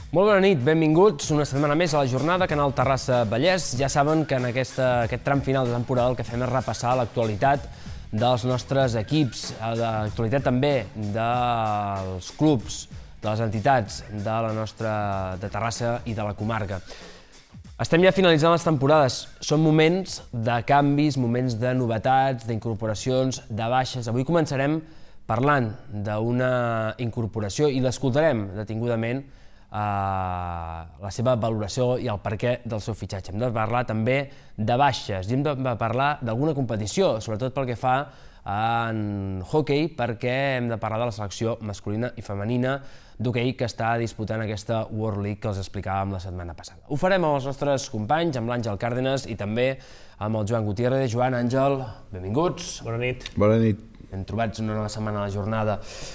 Molt bona nit, benvinguts una setmana més a la jornada Canal Terrassa Vallès. Ja saben que en aquest tram final de temporada el que fem és repassar l'actualitat dels nostres equips, l'actualitat també dels clubs, de les entitats de la nostra de Terrassa i de la comarca. Estem ja finalitzant les temporades. Són moments de canvis, moments de novetats, d'incorporacions, de baixes. Avui començarem parlant d'una incorporació i l'escoltarem detingudament la seva valoració i el perquè del seu fitxatge. Hem de parlar també de baixes i hem de parlar d'alguna competició, sobretot pel que fa en hoquei, perquè hem de parlar de la selecció masculina i femenina d'hoquei que està disputant aquesta World League que els explicàvem la setmana passada. Ho farem amb els nostres companys, amb l'Àngel Cárdenas i també amb el Joan Gutiérrez. Joan, Àngel, benvinguts. Bona nit. Bona nit. Ben trobats una nova setmana a la jornada.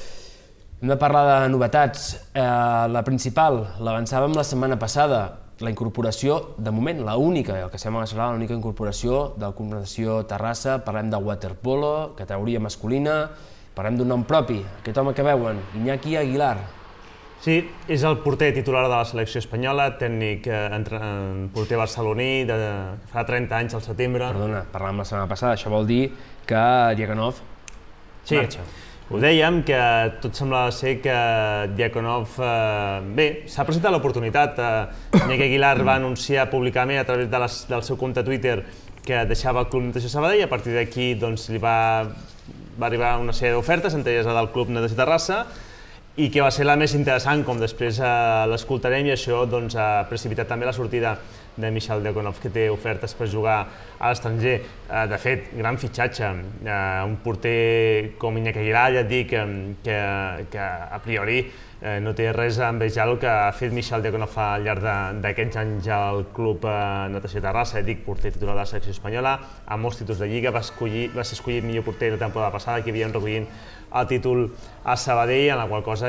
Hem de parlar de novetats. La principal, l'avançàvem la setmana passada, la incorporació, de moment, l'única, el que sembla que serà l'única incorporació del Club Natació Terrassa. Parlem de waterpolo, categoria masculina, parlem d'un nom propi, aquest home que veuen, Iñaki Aguilar. Sí, és el porter titular de la selecció espanyola, tècnic porter barceloní, fa 30 anys al setembre. Perdona, parlàvem la setmana passada, això vol dir que Diakonov marxa. Ho dèiem, que tot sembla ser que Diakonov... Bé, s'ha presentat l'oportunitat. Iñaki Aguilar va anunciar públicament a través del seu compte Twitter que deixava el Club Natació Sabadell i a partir d'aquí li va arribar una sèrie d'ofertes, entre elles la del Club Natació Terrassa, i que va ser la més interessant, com després l'escoltarem, i això ha precipitat també la sortida de Michal Diakonov, que té ofertes per jugar a l'estranger. De fet, gran fitxatge. Un porter com Iñaki Aguilar, ja et dic que a priori no té res a envejar el que ha fet Michal Diakonov al llarg d'aquests anys al Club Natació Terrassa. Ja dic, porter titular de la selecció espanyola, amb molts títols de Lliga, va ser escollit millor porter la temporada passada, que havien recollint el títol a Sabadell, en la qual cosa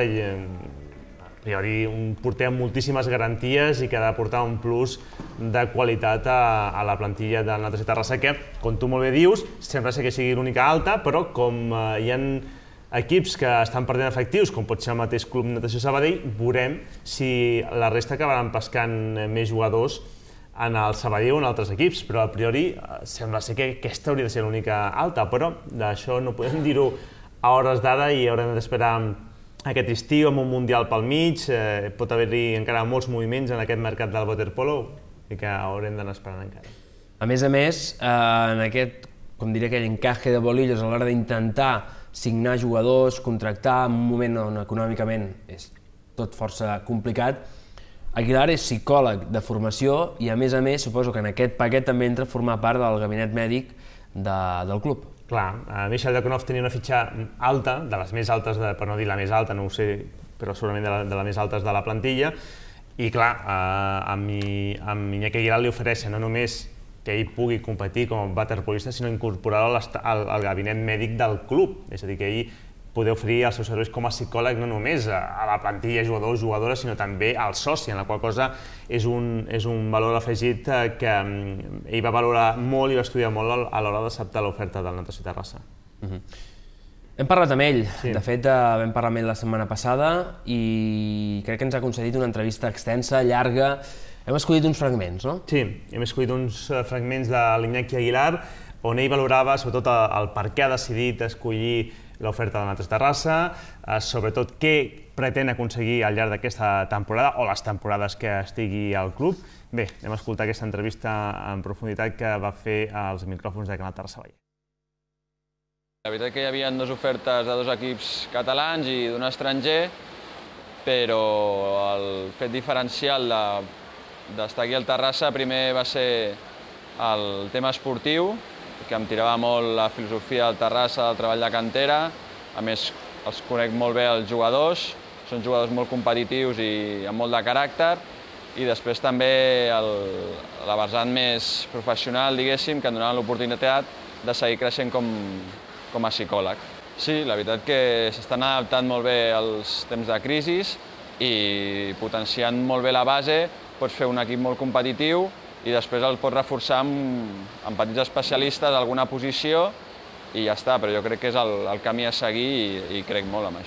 a priori un porter amb moltíssimes garanties i que ha de portar un plus de qualitat a la plantilla del Natació Terrassa, que, com tu molt bé dius, sembla ser que sigui l'única alta, però com hi ha equips que estan perdent efectius, com pot ser el mateix Club Natació Sabadell, veurem si la resta acabaran pescant més jugadors en el Sabadell o en altres equips, però a priori sembla ser que aquesta hauria de ser l'única alta, però d'això no podem dir-ho a hores d'ara i haurem d'esperar aquest estiu amb un mundial pel mig. Pot haver-hi encara molts moviments en aquest mercat del waterpolo i que haurem d'anar esperant encara. A més, en aquest, com diria aquell encaje de bolillos a l'hora d'intentar signar jugadors, contractar en un moment on econòmicament és tot força complicat, Aguilar és psicòleg de formació i a més suposo que en aquest paquet també entra a formar part del gabinet mèdic del club. Clar, Michal Diakonov tenia una fitxa alta, de les més altes, per no dir la més alta, no ho sé, però segurament de les més altes de la plantilla, i clar, amb Iñaki Aguilar li ofereixen no només que ell pugui competir com a waterpolista, sinó incorporar-lo al gabinet mèdic del club, és a dir, que ell poder oferir els seus serveis com a psicòleg no només a la plantilla, jugadors, jugadores, sinó també al soci, en la qual cosa és un valor afegit que ell va valorar molt i va estudiar molt a l'hora d'acceptar l'oferta del Natació Terrassa. Hem parlat amb ell, de fet vam parlar amb ell la setmana passada i crec que ens ha concedit una entrevista extensa, llarga. Hem escollit uns fragments, no? Sí, hem escollit uns fragments de l'Iñaki Aguilar on ell valorava sobretot el per què ha decidit escollir l'oferta del Natació Terrassa, sobretot què pretén aconseguir al llarg d'aquesta temporada o les temporades que estigui al club. Bé, anem a escoltar aquesta entrevista en profunditat que va fer als micròfons de Canal Terrassa Vallès. La veritat que hi havia dues ofertes de dos equips catalans i d'un estranger, però el fet diferencial d'estar aquí al Terrassa primer va ser el tema esportiu, que em tirava molt la filosofia del Terrassa, del treball de cantera. A més, els conec molt bé els jugadors, són jugadors molt competitius i amb molt de caràcter. I després també la vessant més professional, diguéssim, que em donava l'oportunitat de seguir creixent com a psicòleg. Sí, la veritat que s'estan adaptant molt bé als temps de crisi i potenciant molt bé la base, pots fer un equip molt competitiu i després el pots reforçar amb petits especialistes a alguna posició i ja està, però jo crec que és el camí a seguir i crec molt en això.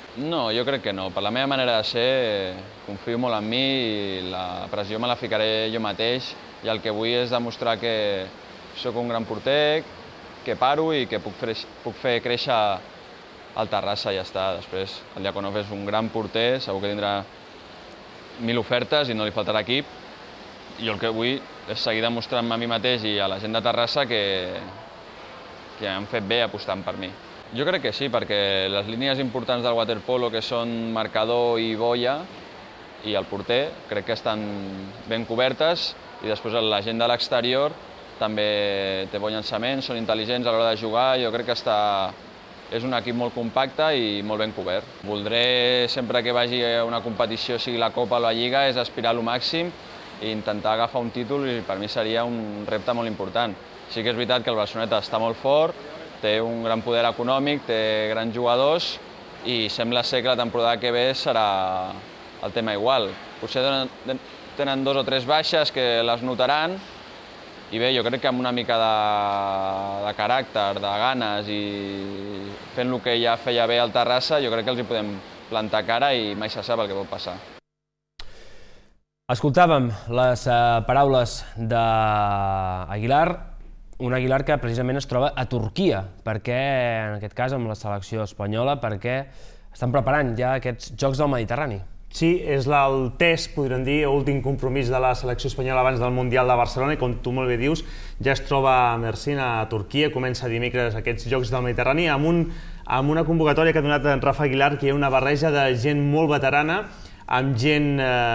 No, jo crec que no. Per la meva manera de ser, confio molt en mi i la pressió me la ficaré jo mateix i el que vull és demostrar que sóc un gran porter, que paro i que puc fer créixer el Terrassa i ja està. Després, el Diakonov és un gran porter, segur que tindrà 1000 ofertes i no li faltarà equip. I jo el que vull és seguir demostrant-me a mi mateix i a la gent de Terrassa que han fet bé apostant per mi. Jo crec que sí, perquè les línies importants del waterpolo, que són marcador i boia, i el porter, crec que estan ben cobertes, i després la gent de l'exterior també té bon llançament, són intel·ligents a l'hora de jugar, jo crec que és un equip molt compacte i molt ben cobert. Voldré, sempre que vagi a una competició, sigui la Copa o la Lliga, és aspirar al màxim i intentar agafar un títol, i per mi seria un repte molt important. Sí que és veritat que el Barceloneta està molt fort, té un gran poder econòmic, té grans jugadors i sembla ser que la temporada que ve serà el tema igual. Potser tenen 2 o 3 baixes que les notaran i bé, jo crec que amb una mica de caràcter, de ganes i fent el que ja feia bé el Terrassa, jo crec que els hi podem plantar cara i mai se sap el que pot passar. Escoltàvem les paraules d'Aguilar, un Aguilar que precisament es troba a Turquia, perquè, en aquest cas amb la selecció espanyola, perquè estan preparant ja aquests Jocs del Mediterrani. Sí, és el test, podríem dir, últim compromís de la selecció espanyola abans del Mundial de Barcelona, i com tu molt bé dius, ja es troba a Mersin, a Turquia, comença dimecres aquests Jocs del Mediterrani, amb una convocatòria que ha donat en Rafa Aguilar, que hi ha una barreja de gent molt veterana, amb gent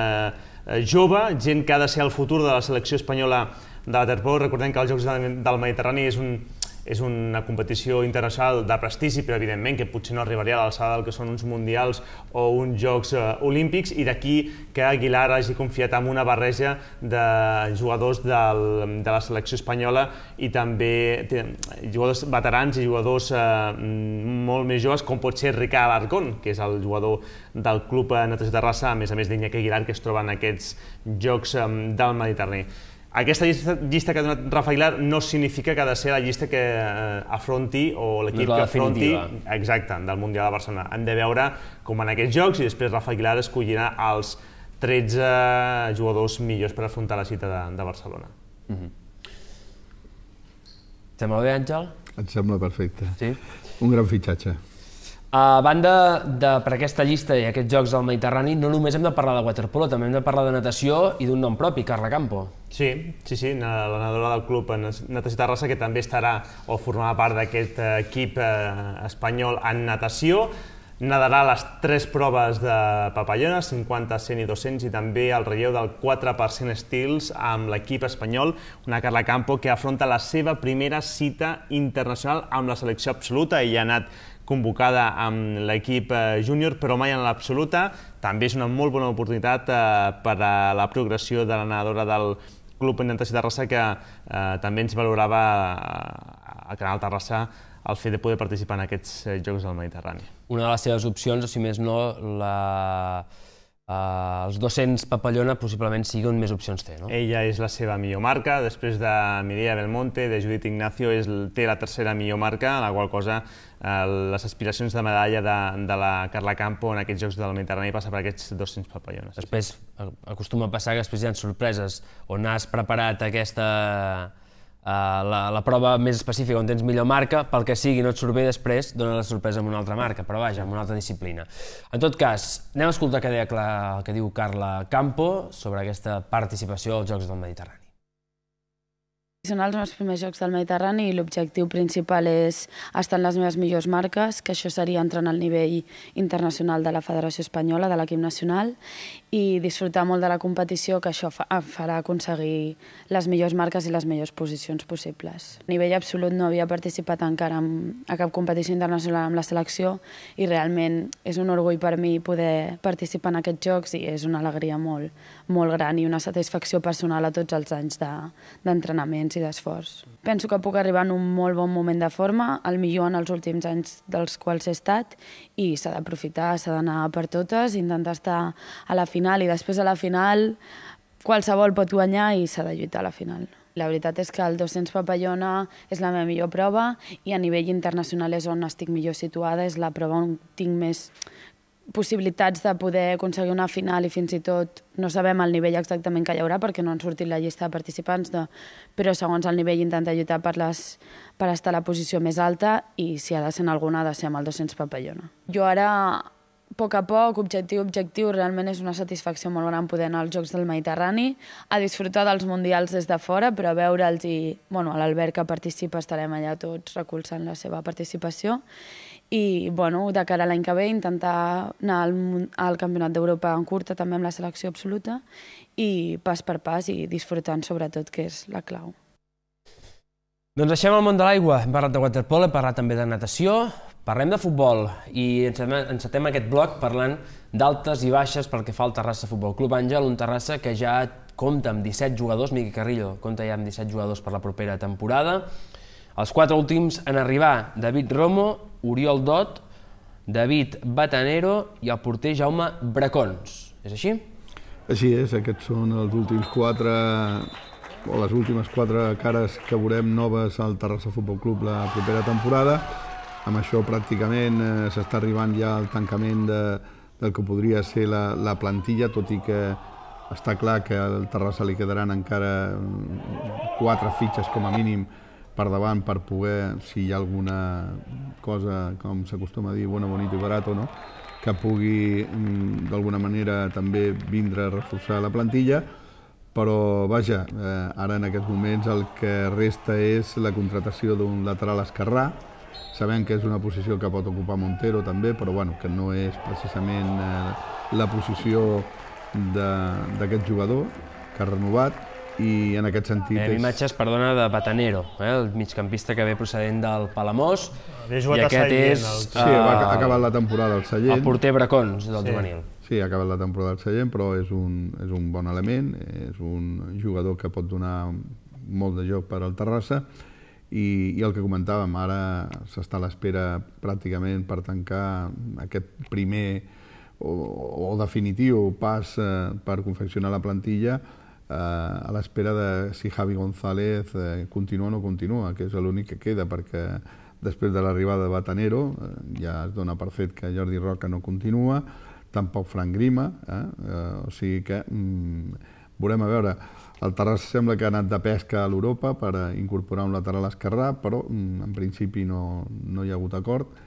jove, gent que ha de ser el futur de la selecció espanyola de waterpolo. Recordem que els Jocs del Mediterrani és una competició internacional de prestigi, però evidentment que potser no arribaria a l'alçada del que són uns mundials o uns Jocs olímpics, i d'aquí que Aguilar hagi confiat en una barreja de jugadors de la selecció espanyola i també jugadors veterans i jugadors molt més joves, com pot ser Ricard Alarcón, que és el jugador del Club Natació Terrassa, a més d'Iñaki Aguilar, que es troba en aquests Jocs del Mediterrani. Aquesta llista que ha donat Rafa Aguilar no significa que ha de ser la llista que afronti o l'equip que afronti exacte, del Mundial de Barcelona. Hem de veure com en aquests jocs i després Rafa Aguilar escollirà els 13 jugadors millors per afrontar la cita de Barcelona. Et sembla bé, Àngel? Em sembla perfecte. Sí? Un gran fitxatge. A banda per aquesta llista i aquests Jocs del Mediterrani, no només hem de parlar de waterpolo, també hem de parlar de natació i d'un nom propi, Carla Campo. Sí, la nedadora del Club Natació Terrassa, que també estarà o formarà part d'aquest equip espanyol en natació. Nadarà les 3 proves de papallona, 50, 100 i 200, i també el relleu del 4% estils amb l'equip espanyol, una Carla Campo que afronta la seva primera cita internacional amb la selecció absoluta. Ella ha anat convocada amb l'equip júnior, però mai en l'absoluta. També és una molt bona oportunitat per a la progressió de la nedadora del Club Natació Terrassa, que també ens valorava a Canal Terrassa el fet de poder participar en aquests Jocs del Mediterrani. Una de les seves opcions, o si més no, els 200 papallona possiblement sigui on més opcions té, no? Ella és la seva millor marca, després de Mireia Belmonte, de Judith Ignacio, té la tercera millor marca, a la qual cosa les aspiracions de medalla de la Carla Campo en aquests Jocs del Mediterrani passa per aquests 200 papallones. Després acostuma a passar que després hi ha sorpreses on has preparat la prova més específica on tens millor marca, pel que sigui no et surt bé, després dona la sorpresa amb una altra marca, però vaja, amb una altra disciplina. En tot cas, anem a escoltar el que diu Carla Campo sobre aquesta participació als Jocs del Mediterrani. Són els meus primers Jocs del Mediterrani i l'objectiu principal és estar en les meves millors marques, que això seria entrar al nivell internacional de la Federació Espanyola, de l'equip nacional, i disfrutar molt de la competició, que això farà aconseguir les millors marques i les millors posicions possibles. A nivell absolut no havia participat encara a cap competició internacional amb la selecció i realment és un orgull per mi poder participar en aquests Jocs i és una alegria molt gran i una satisfacció personal a tots els anys d'entrenaments i d'esforç. Penso que puc arribar en un molt bon moment de forma, el millor en els últims anys dels quals he estat, i s'ha d'aprofitar, s'ha d'anar per totes, intentar estar a la final, i després a la final qualsevol pot guanyar i s'ha de lluitar a la final. La veritat és que el 200 papallona és la meva millor prova i a nivell internacional és on estic millor situada, és la prova on tinc més possibilitats de poder aconseguir una final i fins i tot no sabem el nivell exactament que hi haurà perquè no han sortit la llista de participants, però segons el nivell intentar lluitar per estar a la posició més alta i si ha de ser en alguna ha de ser amb el 200 papallona. Jo ara, a poc, objectiu, realment és una satisfacció molt gran poder anar als Jocs del Mediterrani, a disfrutar dels mundials des de fora, però a veure'ls i l'Albert que participa estarem allà tots recolzant la seva participació. I de cara a l'any que ve intentar anar al Campionat d'Europa en curta també amb la selecció absoluta i pas per pas i disfrutant sobretot, que és la clau. Doncs deixem el món de l'aigua. Hem parlat de waterpolo, hem parlat també de natació, parlem de futbol i encetem aquest bloc parlant d'altes i baixes pel que fa al Terrassa Futbol Club Àngel, un Terrassa que ja compta amb 17 jugadors, Miqui Carrillo compta ja amb 17 jugadors per la propera temporada. Els 4 últims en arribar, David Romo, Oriol Dot, David Batanero i el porter Jaume Bracons. És així? Així és, aquests són els últims 4, o les últimes 4 cares que veurem noves al Terrassa Futbol Club la propera temporada. Amb això pràcticament s'està arribant ja al tancament del que podria ser la plantilla, tot i que està clar que al Terrassa li quedaran encara 4 fitxes com a mínim per davant per poder, si hi ha alguna cosa, com s'acostuma a dir, bueno, bonito i barato, no? Que pugui d'alguna manera també vindre a reforçar la plantilla, però vaja, ara en aquests moments el que resta és la contratació d'un lateral esquerrà. Sabem que és una posició que pot ocupar Montero també, però bueno, que no és precisament la posició d'aquest jugador que ha renovat. I en aquest sentit imatges, perdona, de Batanero, el migcampista que ve procedent del Palamós, i aquest és... Sí, ha acabat la temporada al Sallent. El porter Bracons, del juvenil. Sí, ha acabat la temporada al Sallent, però és un bon element, és un jugador que pot donar molt de joc per al Terrassa i el que comentàvem, ara s'està a l'espera pràcticament per tancar aquest primer o definitiu pas per confeccionar la plantilla, a l'espera de si Javi González continua o no continua, que és l'únic que queda, perquè després de l'arribada de Batanero ja es dona per fet que Jordi Roca no continua, tampoc Frank Grima, o sigui que veurem a veure. El Terrassa sembla que ha anat de pesca a l'Europa per incorporar un lateral esquerrà, però en principi no hi ha hagut acord.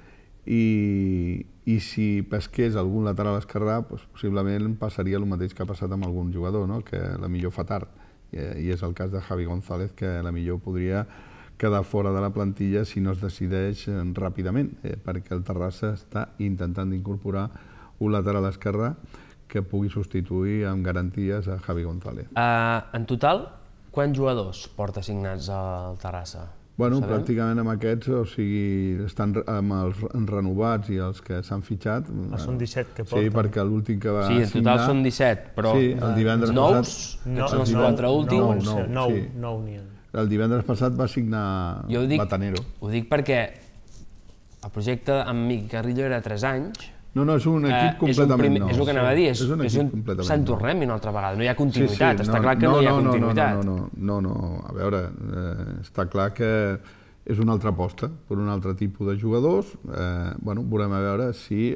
I si pesqués algun lateral esquerrà, possiblement passaria el mateix que ha passat amb algun jugador, que la millor fa tard, i és el cas de Javi González, que la millor podria quedar fora de la plantilla si no es decideix ràpidament, perquè el Terrassa està intentant d'incorporar un lateral esquerrà que pugui substituir amb garanties a Javi González. En total, quants jugadors porta assignats al Terrassa? Bueno, pràcticament amb aquests, o sigui, estan amb els renovats i els que s'han fitxat. Són 17 que porten. Sí, perquè l'últim que va assignar... Sí, en total són 17, però... Sí, el divendres nous? Aquests són els 4 últims? Nou n'hi ha. El divendres passat va signar Batanero. Ho dic perquè el projecte amb Miqui Carrillo era 3 anys. No, és un equip completament nou. És el que anava a dir, és un Sant Torrem una altra vegada, no hi ha continuïtat, està clar que no hi ha continuïtat. No, a veure, està clar que és una altra aposta per un altre tipus de jugadors. Bueno, veurem a veure si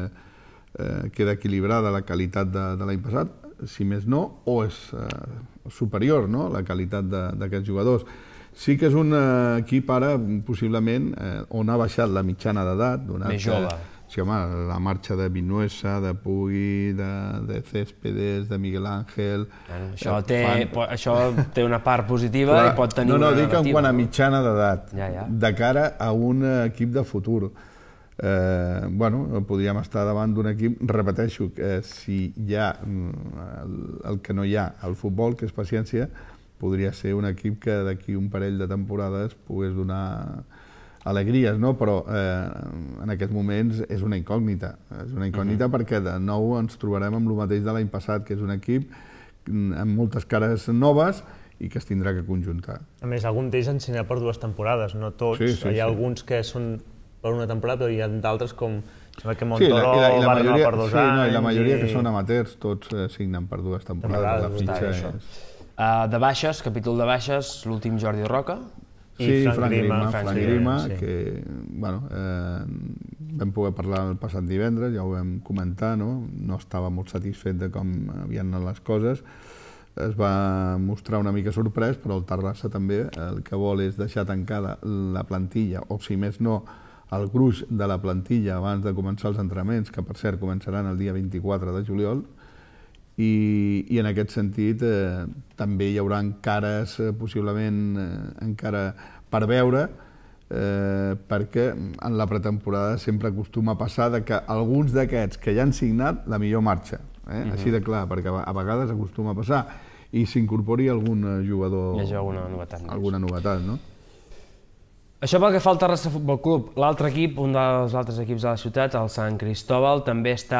queda equilibrada la qualitat de l'any passat, si més no, o és superior la qualitat d'aquests jugadors. Sí que és un equip ara, possiblement, on ha baixat la mitjana d'edat. Més jove. Sí, home, la marxa de Vinuesa, de Puy, de Céspedes, de Miguel Ángel... Això té una part positiva i pot tenir una negativa. No, dic en quant a mitjana d'edat, de cara a un equip de futur. Bueno, podríem estar davant d'un equip, repeteixo, que si hi ha el que no hi ha al futbol, que és paciència, podria ser un equip que d'aquí un parell de temporades pogués donar alegries, no? Però en aquests moments és una incògnita. És una incògnita perquè de nou ens trobarem amb el mateix de l'any passat, que és un equip amb moltes cares noves i que es tindrà que conjuntar. A més, algun d'ells han signat per 2 temporades, no tots. Hi ha alguns que són per una temporada, però hi ha d'altres com... Sembla que Montoro va renovar per 2 anys... I la majoria que són amateurs, tots signen per 2 temporades. La fitxa és... De baixes, capítol de baixes, l'últim Jordi Roca. Sí, Frank Grima, que vam poder parlar el passat divendres, ja ho vam comentar, no estava molt satisfet de com havien anat les coses, es va mostrar una mica sorprès, però el Terrassa també el que vol és deixar tancada la plantilla, o si més no, el gruix de la plantilla abans de començar els entrenaments, que per cert començaran el dia 24 de juliol, i en aquest sentit també hi haurà cares possiblement encara per veure, perquè en la pretemporada sempre acostuma a passar que alguns d'aquests que ja han signat la millor marxa, així de clar, perquè a vegades acostuma a passar i s'incorpori algun jugador, alguna novetat, no? Això pel que fa al Terrassa Futbol Club. L'altre equip, un dels altres equips de la ciutat, el Sant Cristóbal, també està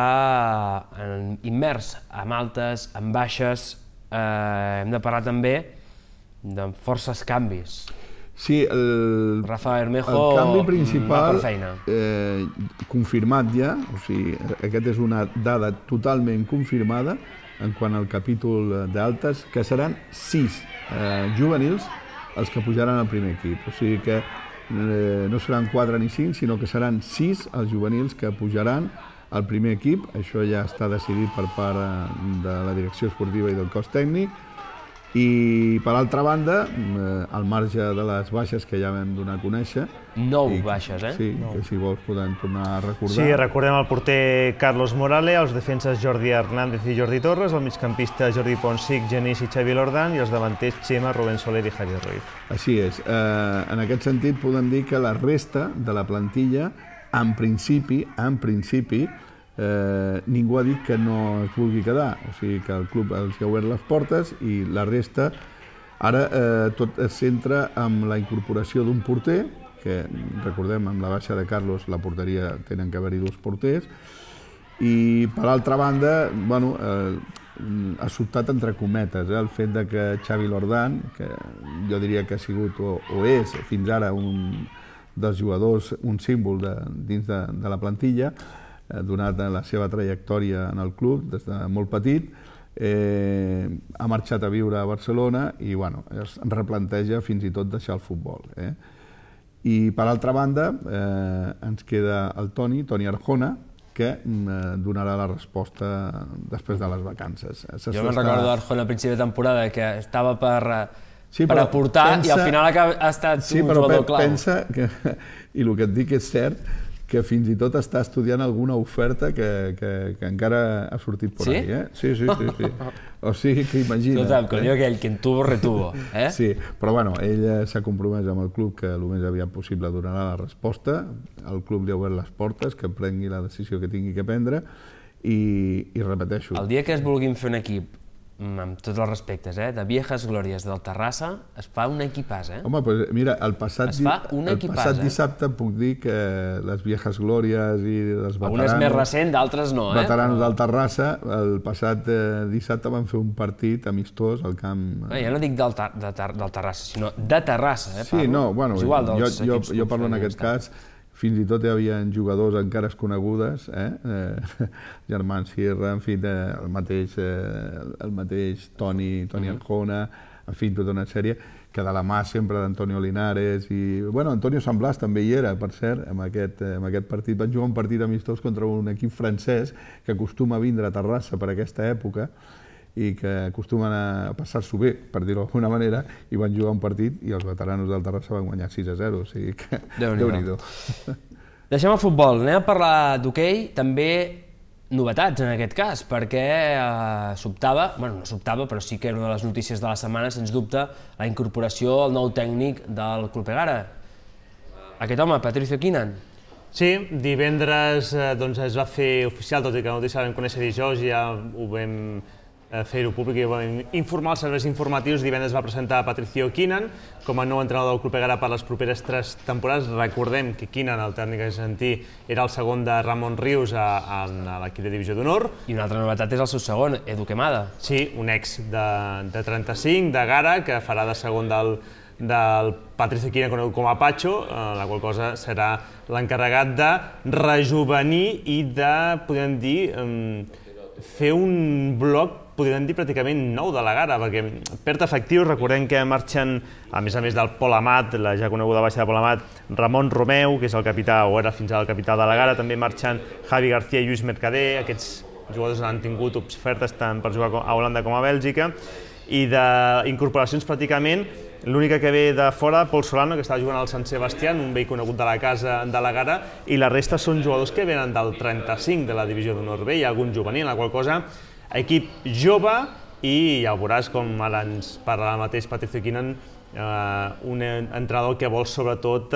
immers en altes, en baixes. Hem de parlar també de forces canvis. Sí, Rafa Bermejo el canvi principal, va per feina. Confirmat ja, o sigui, aquesta és una dada totalment confirmada en quant al capítol d'altes, que seran 6 juvenils els que pujaran al primer equip. O sigui que no seran 4 ni 5, sinó que seran 6 els juvenils que pujaran al primer equip. Això ja està decidit per part de la direcció esportiva i del cos tècnic. I, per altra banda, al marge de les baixes que ja vam donar a conèixer... 9 baixes, Sí, que si vols podem tornar a recordar. Sí, recordem el porter Carlos Morale, els defenses Jordi Hernández i Jordi Torres, el migcampista Jordi Ponsic, Genís i Xavi Lordán, i els davanters Xema, Rubén Soler i Javier Ruiz. Així és. En aquest sentit, podem dir que la resta de la plantilla, en principi, ningú ha dit que no es vulgui quedar, o sigui que el club els ha obert les portes i la resta, ara tot es centra en la incorporació d'un porter, que recordem, amb la baixa de Carlos la porteria tenen que haver-hi 2 porters, i per altra banda, bueno, ha sobtat entre cometes el fet de que Xavi Lordán, que jo diria que ha sigut o és fins ara un dels jugadors, un símbol dins de la plantilla, donat la seva trajectòria en el club des de molt petit, ha marxat a viure a Barcelona i bueno, es replanteja fins i tot deixar el futbol. I per altra banda ens queda el Toni Arjona, que donarà la resposta després de les vacances. Jo me'n recordo d'Arjona a principi de temporada, que estava per aportar i al final ha estat un jugador clau. Pensa que, i el que et dic és cert, que fins i tot està estudiant alguna oferta que encara ha sortit per ahí. Sí. O sigui que imagina't. Total, com diu aquell, que en tuvo retuvo. Sí, però bueno, ell s'ha compromès amb el club que el més aviat possible donarà la resposta, el club li ha obert les portes, que prengui la decisió que tingui que prendre i repeteixo. El dia que es vulguin fer un equip, amb tots els respectes, de viejas glòries del Terrassa, es fa un equipàs, Home, doncs mira, el passat dissabte puc dir que les viejas glòries i els veteranos... Algunes més recent, d'altres no, Veteranos del Terrassa, el passat dissabte van fer un partit amistós al camp... Jo no dic del Terrassa, sinó de Terrassa, Sí, no, bueno, jo parlo en aquest cas... Fins i tot hi havia jugadors amb cares conegudes, Germán Sierra, en fi, el mateix Toni Arjona, en fi, tota una sèrie, que de la mà sempre d'Antonio Linares i... Bueno, Antonio San Blas també hi era, per cert, en aquest partit. Van jugar un partit amistós contra un equip francès que acostuma a vindre a Terrassa per aquesta època i que acostumen a passar-s'ho bé, per dir-ho d'alguna manera, i van jugar un partit i els veteranos del Terrassa van guanyar 6-0, o sigui que... Déu-n'hi-do. Deixem el futbol, anem a parlar d'hoquei, també novetats en aquest cas, perquè sobtava, bueno, no sobtava, però sí que era una de les notícies de la setmana, sens dubte, la incorporació al nou tècnic del Club Egara. Aquest home, Patricio Quinan. Sí, divendres es va fer oficial, tot i que la notícia la vam conèixer dijous, ja ho vam fer-ho públic i vam informar els serveis informatius. Divendres va presentar Patricio Quinan com a nou entrenador del Club Egara per les properes 3 temporades. Recordem que Quinan, el tècnic argentí, era el segon de Ramon Rius a l'equip de Divisió d'Honor. I una altra novetat és el seu segon, Edu Quemada. Sí, un ex de 35, de Gara, que farà de segon del Patricio Quinan, conegut com a Pacho, la qual cosa serà l'encarregat de rejuvenir i de, podem dir, fer un bloc podríem dir pràcticament nou de la Gara, perquè perd efectius, recordem que marxen, a més del Pol Amat, la ja coneguda baixa de Pol Amat, Ramon Romeu, que és el capità, o era fins ara el capità de la Gara, també marxen Javi García i Lluís Mercader, aquests jugadors han tingut ofertes tant per jugar a Holanda com a Bèlgica, i d'incorporacions pràcticament l'única que ve de fora, Pol Solano, que està jugant al Sant Sebastián, un vell conegut de la casa de la Gara, i la resta són jugadors que venen del 35 de la divisió d'honor B, hi ha algun juvenil, la qual cosa, equip jove, i ja ho veuràs com ara ens parlarà el mateix Patricio Quinan, un entrenador que vol sobretot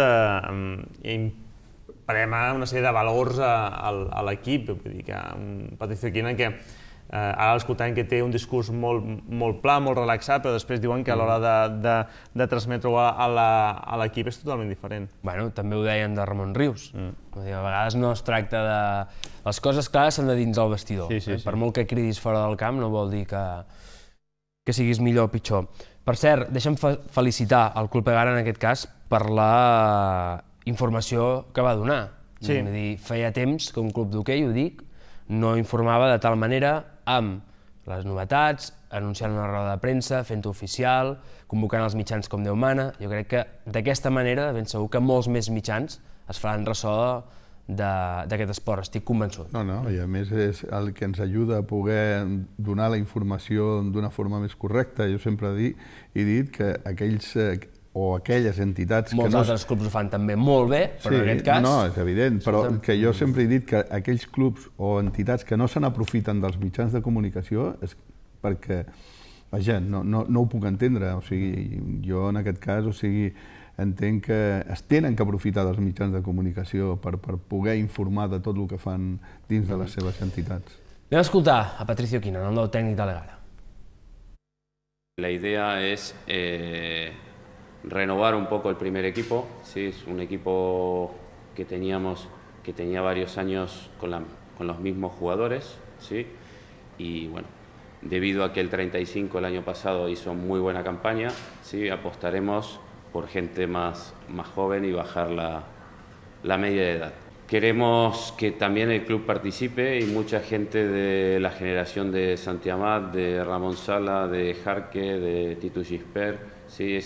prema una sèrie de valors a l'equip, vull dir que un Patricio Quinan que ara l'escoltàvem que té un discurs molt pla, molt relaxat, però després diuen que a l'hora de transmetre-ho a l'equip és totalment diferent. Bueno, també ho deien de Ramon Rius. A vegades no es tracta de... Les coses clares s'han de dins el vestidor. Per molt que cridis fora del camp no vol dir que siguis millor o pitjor. Per cert, deixa'm felicitar el Club Egara en aquest cas per la informació que va donar. És a dir, feia temps que un club d'hoquei, ho dic, no informava de tal manera amb les novetats, anunciant una roda de premsa, fent-ho oficial, convocant els mitjans com Déu mana. Jo crec que d'aquesta manera, ben segur que molts més mitjans es faran ressò d'aquest esport, estic convençut. No, i a més és el que ens ajuda a poder donar la informació d'una forma més correcta. Jo sempre he dit que aquells o aquelles entitats... Molts altres clubs ho fan també molt bé, però en aquest cas... No, és evident, però que jo sempre he dit que aquells clubs o entitats que no se n'aprofiten dels mitjans de comunicació és perquè, vaja, no ho puc entendre. O sigui, jo en aquest cas, entenc que es tenen que aprofitar dels mitjans de comunicació per poder informar de tot el que fan dins de les seves entitats. Anem a escoltar a Patricio Quinan, el nou tècnic de l'Egara. La idea es renovar un poco el primer equipo, ¿sí? Es un equipo que tenía varios años con los mismos jugadores, ¿sí? Y bueno, debido a que el 35 el año pasado hizo muy buena campaña, ¿sí? Apostaremos por gente más joven y bajar la media de edad. Queremos que también el club participe y mucha gente de la generación de Santi Amat, de Ramón Sala, de Jarque, de Titu Gisper, ¿sí?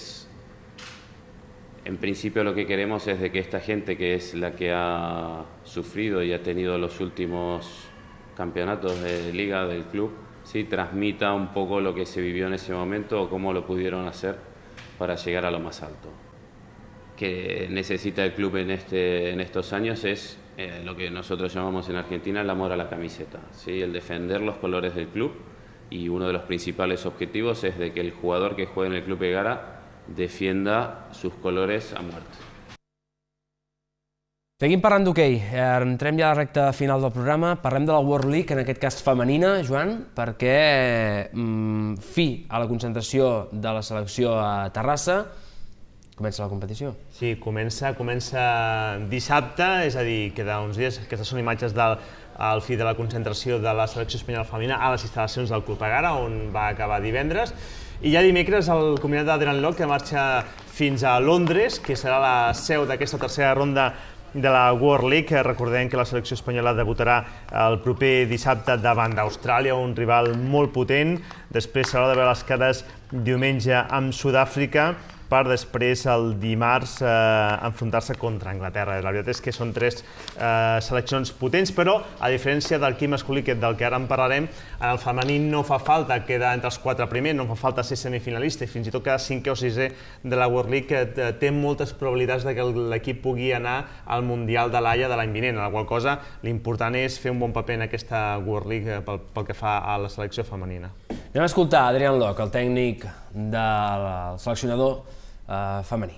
En principio lo que queremos es de que esta gente, que es la que ha sufrido y ha tenido los últimos campeonatos de liga del club, ¿sí? Transmita un poco lo que se vivió en ese momento o cómo lo pudieron hacer para llegar a lo más alto. Que necesita el club en estos años es lo que nosotros llamamos en Argentina el amor a la camiseta, ¿sí? El defender los colores del club, y uno de los principales objetivos es de que el jugador que juegue en el Club Egara defienda sus colores a muerte. Seguim parlant d'hoquei. Entrem ja a la recta final del programa. Parlem de la World League, en aquest cas femenina, Joan, perquè fi a la concentració de la selecció a Terrassa. Comença la competició. Sí, comença dissabte, és a dir, queda uns dies. Aquestes són imatges al fi de la concentració de la selecció espanyola femenina a les instal·lacions del Club Egara, on va acabar divendres. I ja dimecres el combinat d'Adrian Lok, que marxa fins a Londres, que serà la seu d'aquesta tercera ronda de la World League. Recordem que la selecció espanyola debutarà el proper dissabte davant d'Austràlia, un rival molt potent. Després s'haurà de veure les cares diumenge amb Sud-àfrica, per després el dimarts enfrontar-se contra Anglaterra. La veritat és que són tres seleccions potents, però a diferència del equip masculí, del que ara en parlarem, en el femení no fa falta quedar entre els quatre primers, no fa falta ser semifinalista, i fins i tot quedar cinquè o sisè de la World League té moltes probabilitats que l'equip pugui anar al Mundial de l'Haia de l'any vinent, a la qual cosa l'important és fer un bon paper en aquesta World League pel que fa a la selecció femenina. Anem a escoltar Adrian Lok, el tècnic del seleccionador femení.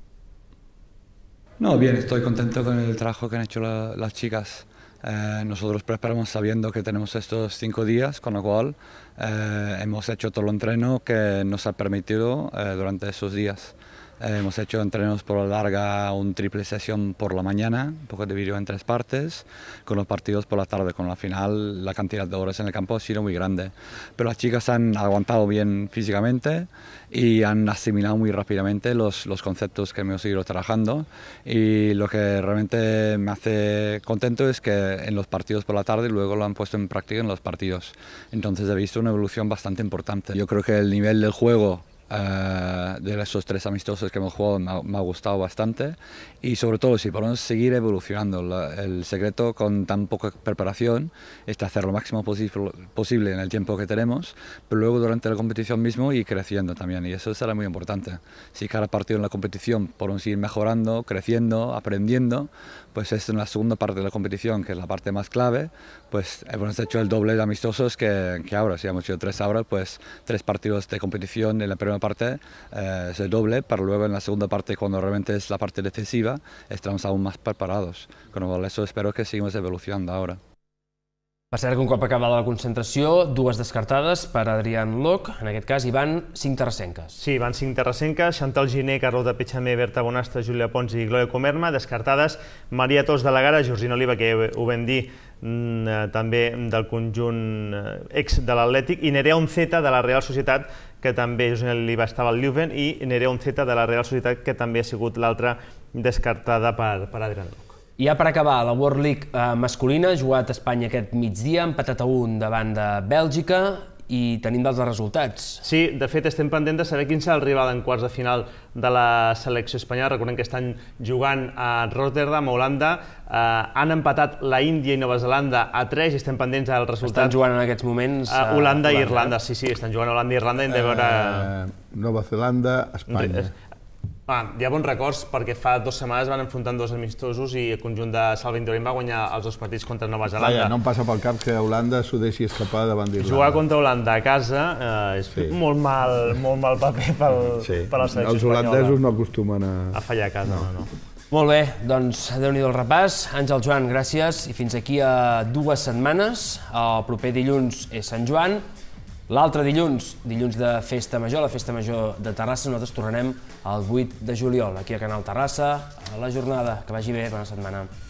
No, bien, estoy contento con el trabajo que han hecho las chicas. Nosotros preparamos sabiendo que tenemos estos 5 días, con lo cual hemos hecho todo el entreno que nos ha permitido durante esos días. Hemos hecho entrenos por la larga, un triple sesión por la mañana, un poco dividido en 3 partes, con los partidos por la tarde. Con la final, la cantidad de horas en el campo ha sido muy grande. Pero las chicas han aguantado bien físicamente y han asimilado muy rápidamente los conceptos que hemos ido trabajando. Y lo que realmente me hace contento es que en los partidos por la tarde luego lo han puesto en práctica en los partidos. Entonces he visto una evolución bastante importante. Yo creo que el nivel del juego de esos 3 amistosos que hemos jugado me ha gustado bastante, y sobre todo si podemos seguir evolucionando. El secreto con tan poca preparación es hacer lo máximo posible en el tiempo que tenemos, pero luego durante la competición mismo ir creciendo también, y eso será muy importante. Si cada partido en la competición podemos ir mejorando, creciendo, aprendiendo, pues es en la segunda parte de la competición, que es la parte más clave, pues hemos hecho el doble de amistosos que ahora. Si hemos hecho 3 ahora, pues 3 partidos de competición en la primera parte es el doble, para luego en la segunda parte, cuando realmente es la parte decisiva, estamos aún más preparados. Con lo cual, eso espero que sigamos evolucionando ahora. Per cert, que un cop acabada la concentració, 2 descartades per Adrián Loc, en aquest cas hi van 5 terrassenques. Sí, van 5 terrassenques: Chantal Giné, Carlota Petxamer, Berta Bonastre, Júlia Pons i Glòria Comerma. Descartades: Maria Tos de la Gara, Georgina Oliva, que ho vam dir, també del conjunt ex de l'Atlètic, i Nerea Onzeta de la Real Societat, que també Georgina Oliva estava al Leuven, i Nerea Onzeta de la Real Societat, que també ha sigut l'altra descartada per Adrián Loc. I ja per acabar, la World League masculina ha jugat a Espanya aquest migdia, empatat a 1 davant de Bèlgica, i tenim d'altres resultats. Sí, de fet estem pendents de saber quin serà el rival en quarts de final de la selecció espanyola. Recordem que estan jugant a Rotterdam, a Holanda. Han empatat la Índia i Nova Zelanda a 3 i estem pendents del resultat. Estan jugant en aquests moments a Holanda i Irlanda. Sí, estan jugant a Holanda i Irlanda. Hem de veure... Nova Zelanda, Espanya. Hi ha bons records perquè fa 2 setmanes van enfrontar 2 amistosos i el conjunt de Salvin Dorin va guanyar els 2 partits contra Nova Zelanda. No em passa pel cap que Holanda s'ho deixi escapar davant d'Irlanda. Jugar contra Holanda a casa és molt mal paper per la selecció espanyola. Els holandesos no acostumen a fallar a casa. Molt bé, doncs Déu-n'hi-do el repàs. Àngel, Joan, gràcies, i fins aquí a 2 setmanes. El proper dilluns és Sant Joan. L'altre dilluns de Festa Major, la Festa Major de Terrassa, nosaltres tornarem el 8 de juliol, aquí a Canal Terrassa, a la jornada. Que vagi bé, bona setmana.